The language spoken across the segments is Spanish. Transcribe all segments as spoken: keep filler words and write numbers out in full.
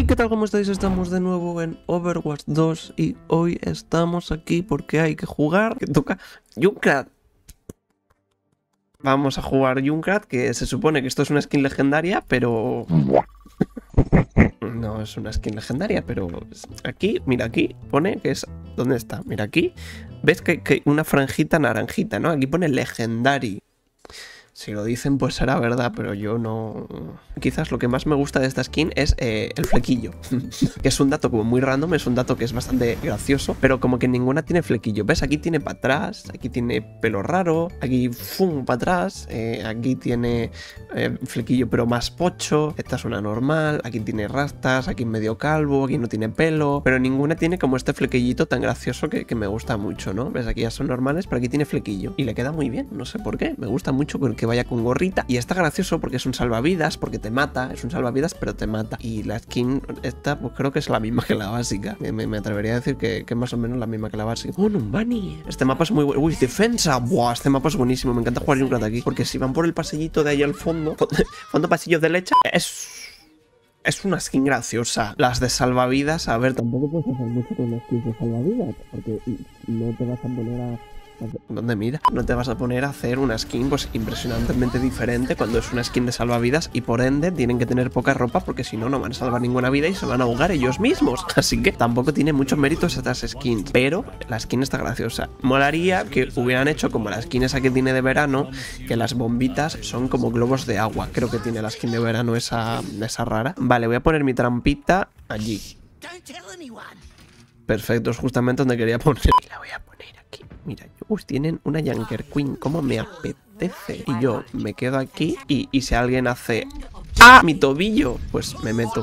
¿qué tal? ¿Cómo estáis? Estamos de nuevo en Overwatch dos y hoy estamos aquí porque hay que jugar, que toca Junkrat. Vamos a jugar Junkrat, que se supone que esto es una skin legendaria, pero... no es una skin legendaria, pero aquí, mira, aquí pone que es... ¿Dónde está? Mira aquí, ves que hay una franjita naranjita, ¿no? Aquí pone Legendary. Si lo dicen, pues será verdad, pero yo no... Quizás lo que más me gusta de esta skin es eh, el flequillo. Que es un dato como muy random, es un dato que es bastante gracioso, pero como que ninguna tiene flequillo. ¿Ves? Aquí tiene para atrás, aquí tiene pelo raro, aquí fum para atrás, eh, aquí tiene eh, flequillo pero más pocho, esta es una normal, aquí tiene rastas, aquí medio calvo, aquí no tiene pelo, pero ninguna tiene como este flequillito tan gracioso que, que me gusta mucho, ¿no? ¿Ves? Aquí ya son normales, pero aquí tiene flequillo. Y le queda muy bien, no sé por qué, me gusta mucho que vaya con gorrita y está gracioso porque es un salvavidas, porque te mata, es un salvavidas pero te mata. Y la skin esta pues creo que es la misma que la básica, me, me, me atrevería a decir que, que es más o menos la misma que la básica. ¡Oh, un bunny! Este mapa es muy bueno. ¡Uy, defensa! ¡Buah! Este mapa es buenísimo, me encanta jugar Junkrat aquí, porque si van por el pasillito de ahí al fondo, fondo pasillo de leche, es... es una skin graciosa. Las de salvavidas, a ver, tampoco puedes hacer mucho con las skins de salvavidas, porque no te vas a poner a... ¿Dónde mira? No te vas a poner a hacer una skin pues impresionantemente diferente cuando es una skin de salvavidas y por ende tienen que tener poca ropa porque si no, no van a salvar ninguna vida y se van a ahogar ellos mismos. Así que tampoco tiene muchos méritos estas skins, pero la skin está graciosa. Molaría que hubieran hecho como la skin esa que tiene de verano, que las bombitas son como globos de agua. Creo que tiene la skin de verano esa, esa rara. Vale, voy a poner mi trampita allí. Perfecto, es justamente donde quería poner. La voy a poner aquí. Mira, uy, tienen una Junker Queen, ¿cómo me apetece? Y yo me quedo aquí y, y si alguien hace... ¡Ah! ¡Mi tobillo! Pues me meto.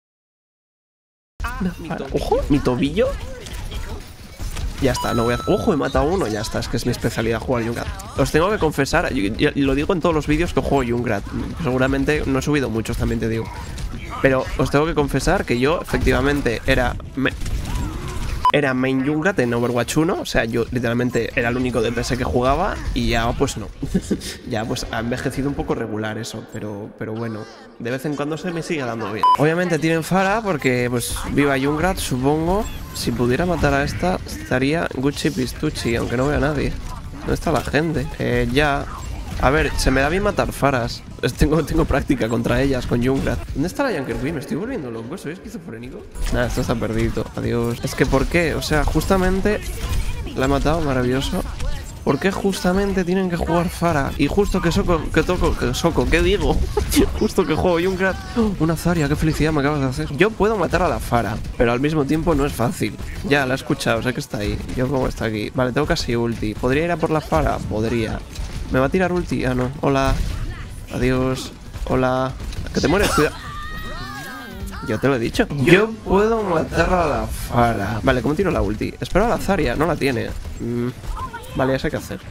¡Ojo! ¿Mi tobillo? Ya está, no voy a... ¡Ojo! He matado a uno, ya está, es que es mi especialidad jugar Junkrat. Os tengo que confesar, y lo digo en todos los vídeos que juego Junkrat. Seguramente no he subido muchos, también te digo. Pero os tengo que confesar que yo, efectivamente, era... Me... Era main Junkrat en Overwatch uno, o sea, yo literalmente era el único D P S que jugaba y ya pues no. Ya pues ha envejecido un poco regular eso, pero, pero bueno, de vez en cuando se me sigue dando bien. Obviamente tienen Pharah porque pues viva Junkrat, supongo. Si pudiera matar a esta estaría Gucci Pistucci, aunque no vea a nadie. ¿Dónde está la gente? Eh, ya... A ver, se me da bien matar Pharas. Tengo, tengo práctica contra ellas, con Junkrat. ¿Dónde está la Junker Queen? Me estoy volviendo loco. ¿Soy esquizofrénico? Nada, esto está perdido. Adiós. Es que ¿por qué? O sea, justamente la he matado, maravilloso. ¿Por qué justamente tienen que jugar Pharah? Y justo que Soko, que toco, que Soko, ¿qué digo? Justo que juego Junkrat. Una Zarya, qué felicidad me acabas de hacer. Yo puedo matar a la Pharah, pero al mismo tiempo no es fácil. Ya, la he escuchado, sé que está ahí. Yo como está aquí. Vale, tengo casi ulti. ¿Podría ir a por la Pharah? Podría. ¿Me va a tirar ulti? Ah, no. Hola. Adiós. Hola. Que te mueres, cuidado. Yo te lo he dicho. Yo puedo matar a la Pharah. Vale, ¿cómo tiro la ulti? Espero a la Zarya, no la tiene. Mm. Vale, ya sé qué hacer.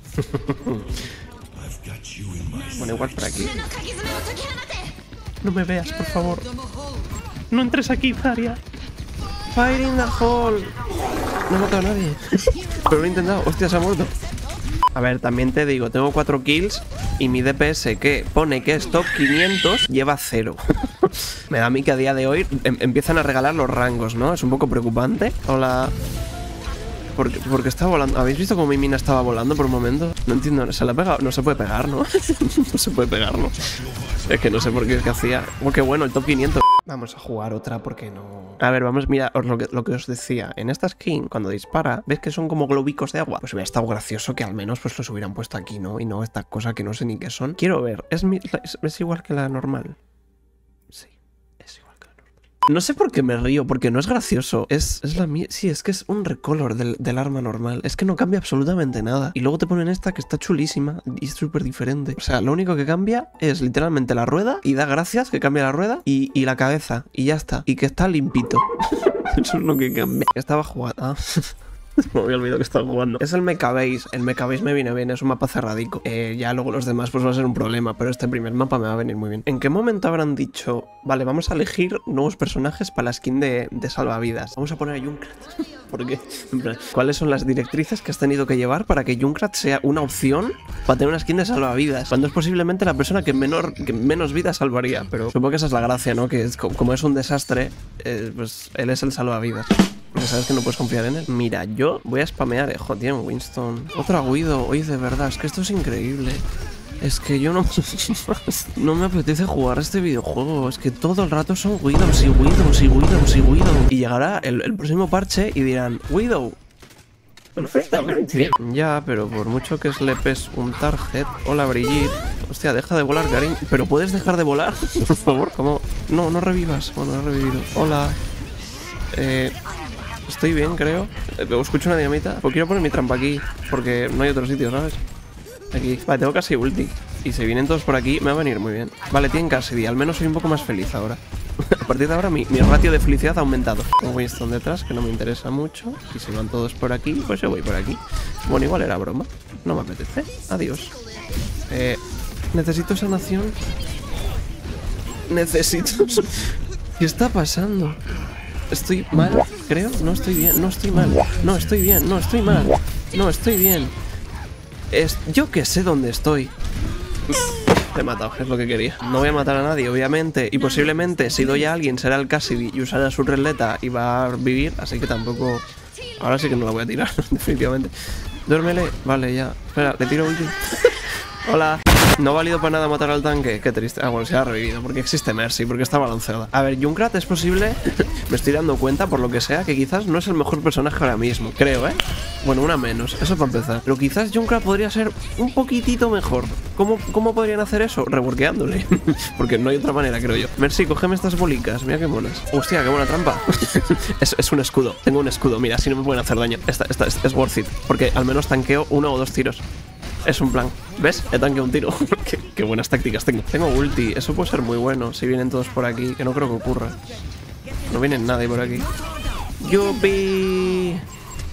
Bueno, igual por aquí. No me veas, por favor. No entres aquí, Zarya. Fire in the hole. No he matado a nadie. Pero lo he intentado. Hostia, se ha muerto. A ver, también te digo, tengo cuatro kills y mi D P S que pone que es top quinientos lleva cero. Me da a mí que a día de hoy em empiezan a regalar los rangos, ¿no? Es un poco preocupante. Hola. Porque, porque está volando. ¿Habéis visto cómo mi mina estaba volando por un momento? No entiendo, ¿se la ha pegado? No se puede pegar, ¿no? No se puede pegar, ¿no? Es que no sé por qué es que hacía. Oh, qué bueno, el top quinientos. Vamos a jugar otra porque no... A ver, vamos, mira, lo que, lo que os decía. En esta skin, cuando dispara, ¿ves que son como globicos de agua? Pues hubiera estado gracioso que al menos pues los hubieran puesto aquí, ¿no? Y no esta cosa que no sé ni qué son. Quiero ver, ¿es, mi, es, es igual que la normal? Sí, es igual que la normal. No sé por qué me río, porque no es gracioso. Es, es la mía. Sí, es que es un recolor del, del arma normal. Es que no cambia absolutamente nada. Y luego te ponen esta que está chulísima y es súper diferente. O sea, lo único que cambia es literalmente la rueda y da gracias que cambia la rueda y, y la cabeza. Y ya está. Y que está limpito. Eso es lo que cambia. Estaba jugando. Ah. Me había olvidado que estaba jugando. Es el Mecha Base. El Mecha Base me viene bien, es un mapa cerradico. Eh, ya luego los demás pues va a ser un problema, pero este primer mapa me va a venir muy bien. ¿En qué momento habrán dicho, vale, vamos a elegir nuevos personajes para la skin de, de salvavidas? Vamos a poner a Junkrat. ¿Por qué? ¿Cuáles son las directrices que has tenido que llevar para que Junkrat sea una opción para tener una skin de salvavidas? Cuando es posiblemente la persona que, menor, que menos vida salvaría. Pero supongo que esa es la gracia, ¿no? Que es, como es un desastre, eh, pues él es el salvavidas. Porque sabes que no puedes confiar en él. Mira, yo voy a spamear, eh, joder, Winston. Otra Guido, oye, de verdad, es que esto es increíble. Es que yo no, no me apetece jugar este videojuego. Es que todo el rato son Widows y Widows y Widows y Widows. Y llegará el, el próximo parche y dirán, Widow. Perfectamente. Ya, pero por mucho que slepes un target. Hola, Brigitte. Hostia, deja de volar, Karim. ¿Pero puedes dejar de volar? Por favor, ¿cómo? No, no revivas. Bueno, no he revivido. Hola. Eh... Estoy bien, creo. Luego escucho una dinamita. Pues quiero poner mi trampa aquí, porque no hay otro sitio, ¿sabes? Aquí. Vale, tengo casi ulti. Y si vienen todos por aquí, me va a venir muy bien. Vale, tienen Cassidy. Al menos soy un poco más feliz ahora. A partir de ahora, mi, mi ratio de felicidad ha aumentado. Tengo Winston detrás, que no me interesa mucho. Y si van todos por aquí, pues yo voy por aquí. Bueno, igual era broma. No me apetece. Adiós. Eh... Necesito sanación. Necesito... ¿Qué está pasando? Estoy mal, creo. No estoy bien, no estoy mal. No estoy bien, no estoy mal. No estoy bien. Es... Yo que sé dónde estoy. Te he matado, es lo que quería. No voy a matar a nadie, obviamente. Y posiblemente, si doy a alguien, será el Cassidy y usará su releta y va a vivir. Así que tampoco... Ahora sí que no la voy a tirar, definitivamente. Duérmele. Vale, ya. Espera, le tiro ulti. Hola. No ha valido para nada matar al tanque. Qué triste. Ah, bueno, se ha revivido. Porque existe Mercy, porque está balanceada. A ver, Junkrat es posible. Me estoy dando cuenta, por lo que sea, que quizás no es el mejor personaje ahora mismo. Creo, ¿eh? Bueno, una menos. Eso para empezar. Pero quizás Junkrat podría ser un poquitito mejor. ¿Cómo, cómo podrían hacer eso? Reworkeándole. Porque no hay otra manera, creo yo. Mercy, cógeme estas bolicas. Mira qué monas. Hostia, qué buena trampa. es, es un escudo. Tengo un escudo. Mira, así no me pueden hacer daño. Esta, esta es, es worth it. Porque al menos tanqueo uno o dos tiros. Es un plan. ¿Ves? He tanqueado un tiro. qué, qué buenas tácticas tengo. Tengo ulti. Eso puede ser muy bueno si vienen todos por aquí. Que no creo que ocurra. No viene nadie por aquí. ¡Yupi!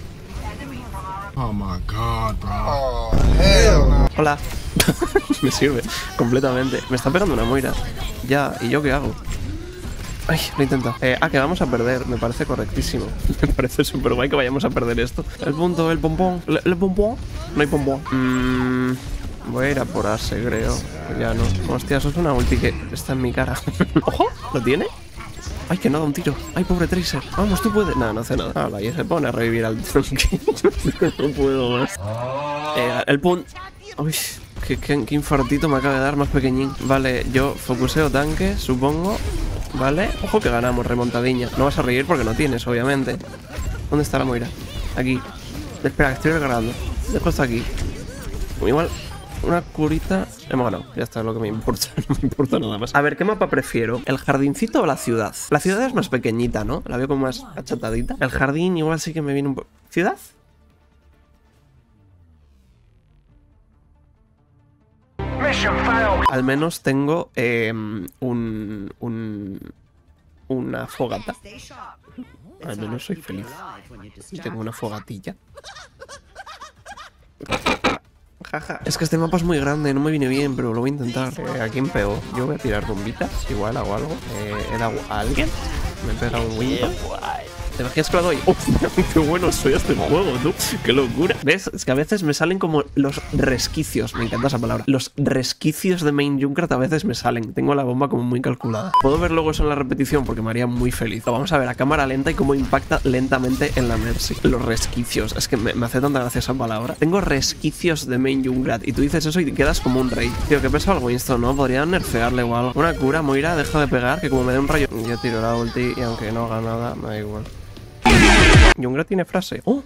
Oh my god, bro. Oh, hell no. Hola. Me sirve. Completamente. Me está pegando una Moira. Ya. ¿Y yo qué hago? Ay, lo intento. Eh, ah, que vamos a perder. Me parece correctísimo. Me parece súper guay que vayamos a perder esto. El punto, el pompón. ¿El, el pompón? No hay pompón. Mm, voy a ir a por Ase, creo. Ya no. Hostia, eso es una ulti que está en mi cara. ¡Ojo! ¿Lo tiene? Ay, que no da un tiro. Ay, pobre Tracer. Vamos, tú puedes. No, no hace nada. Ah, y se pone a revivir al tronque. No puedo más. Eh, el punto. Uy, qué, qué, qué infartito me acaba de dar más pequeñín. Vale, yo focuseo tanque, supongo. Vale, ojo que ganamos, remontadiña. No vas a reír porque no tienes, obviamente. ¿Dónde está la Moira? Aquí. Espera, que estoy recargando. Dejo esto aquí. Igual, una curita. Hemos ganado, ya está, es lo que me importa. No me importa nada más. A ver, ¿qué mapa prefiero? ¿El jardincito o la ciudad? La ciudad es más pequeñita, ¿no? La veo como más achatadita. El jardín igual sí que me viene un poco... ¿Ciudad? Al menos tengo eh, un, un una fogata. Al menos soy feliz. Tengo una fogatilla. Jaja. Es que este mapa es muy grande, no me viene bien, pero lo voy a intentar. Eh, ¿A quién pego? Yo voy a tirar bombitas. Igual hago algo. Eh, ¿He dado a alguien? Me he pegado un Windows. ¿Te imaginas que lo doy? ¡Oh, qué bueno soy este juego, tú! ¡Qué locura! ¿Ves? Es que a veces me salen como los resquicios. Me encanta esa palabra. Los resquicios de Main Junkrat a veces me salen. Tengo la bomba como muy calculada. Puedo ver luego eso en la repetición porque me haría muy feliz. Lo vamos a ver a cámara lenta y cómo impacta lentamente en la Mercy. Los resquicios. Es que me, me hace tanta gracia esa palabra. Tengo resquicios de Main Junkrat. Y tú dices eso y quedas como un rey. Tío, ¿qué pesa el Winston, no? Podría nerfearle o algo. Una cura, Moira, deja de pegar. Que como me dé un rayo... Yo tiro la ulti y aunque no haga nada, me da igual. Junkrat tiene frase. ¡Oh!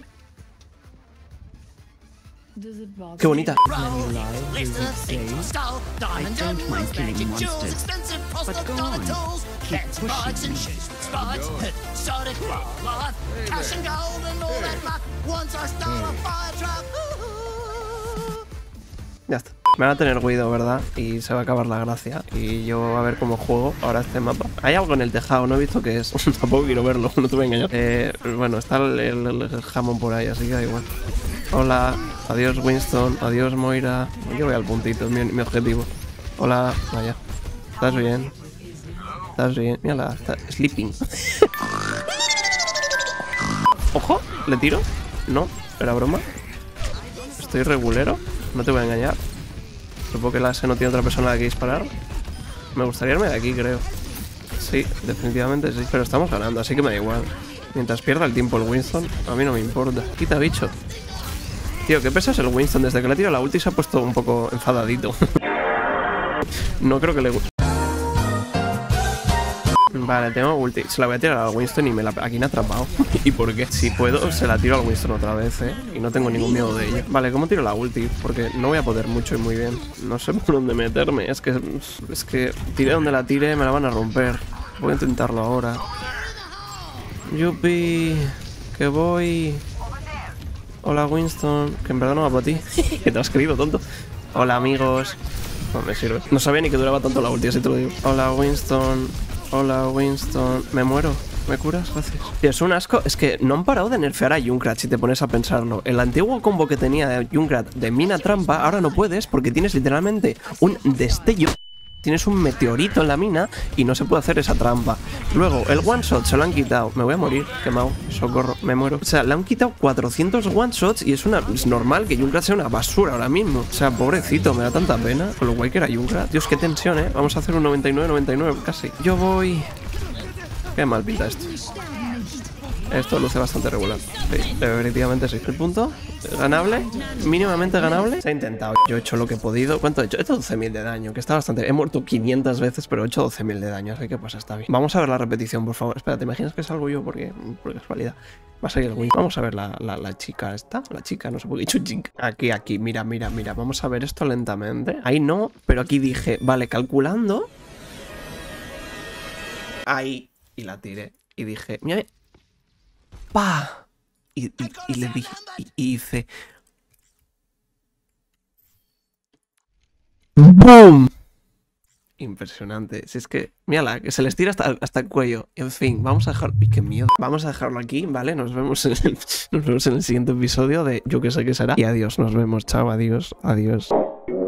¡Qué bonita! Ya está. Me van a tener cuidado, ¿verdad? Y se va a acabar la gracia. Y yo a ver cómo juego ahora este mapa. Hay algo en el tejado, no he visto qué es. Tampoco quiero verlo, no te voy a engañar. Eh, bueno, está el, el, el jamón por ahí, así que da igual. Hola, adiós Winston, adiós Moira. Yo voy al puntito, es mi, mi objetivo. Hola, vaya. ¿Estás bien? ¿Estás bien? Mírala, está sleeping. Ojo, ¿le tiro? No, era broma. Estoy regulero, no te voy a engañar. Supongo que la S no tiene otra persona a la que disparar. Me gustaría irme de aquí, creo. Sí, definitivamente sí. Pero estamos ganando, así que me da igual. Mientras pierda el tiempo el Winston, a mí no me importa. Quita, bicho. Tío, qué peso es el Winston. Desde que le tiro la ulti se ha puesto un poco enfadadito. No creo que le guste. Vale, tengo ulti. Se la voy a tirar al Winston y me la... aquí me ha atrapado. ¿Y por qué? Si puedo, se la tiro al Winston otra vez, ¿eh? Y no tengo ningún miedo de ello. Vale, ¿cómo tiro la ulti? Porque no voy a poder mucho y muy bien. No sé por dónde meterme. Es que... Es que... Tire donde la tire, me la van a romper. Voy a intentarlo ahora. Yupi. Que voy... Hola, Winston. Que en verdad no va para ti. Que te has escrito, tonto. Hola, amigos. No me sirve. No sabía ni que duraba tanto la ulti, así te lo digo. Hola, Winston. Hola, Winston. Me muero. ¿Me curas? Gracias. Tío, es un asco. Es que no han parado de nerfear a Junkrat si te pones a pensarlo. El antiguo combo que tenía de Junkrat de mina trampa, ahora no puedes porque tienes literalmente un destello. Tienes un meteorito en la mina y no se puede hacer esa trampa. Luego, el one shot se lo han quitado. Me voy a morir, quemado. Socorro, me muero. O sea, le han quitado cuatrocientos one shots y es una es normal que Junkrat sea una basura ahora mismo. O sea, pobrecito, me da tanta pena. Con lo guay que era Junkrat. Dios, qué tensión, ¿eh? Vamos a hacer un noventa y nueve noventa y nueve casi. Yo voy... Qué mal pinta esto. Esto luce bastante regular. Sí, definitivamente sí. El punto, ganable, mínimamente ganable. Se ha intentado. Yo he hecho lo que he podido. ¿Cuánto he hecho? He hecho doce mil de daño, que está bastante... He muerto quinientas veces, pero he hecho doce mil de daño. Así que pues está bien. Vamos a ver la repetición, por favor. Espera, ¿te imaginas que salgo yo? Porque, por casualidad. Va a salir el win. Vamos a ver la, la, la chica esta. La chica, no sé por qué he dicho chica. Aquí, aquí, mira, mira, mira. Vamos a ver esto lentamente. Ahí no, pero aquí dije, vale, calculando. Ahí. Y la tiré. Y dije, mira... ¡Pah! Y, y, y le dije, y, y hice... ¡Boom! Impresionante. Si es que, mírala, que se les tira hasta, hasta el cuello. En fin, vamos a dejarlo... ¡Qué miedo! Vamos a dejarlo aquí, ¿vale? Nos vemos en el, nos vemos en el siguiente episodio de Yo que sé qué será. Y adiós, nos vemos. Chao, adiós, adiós.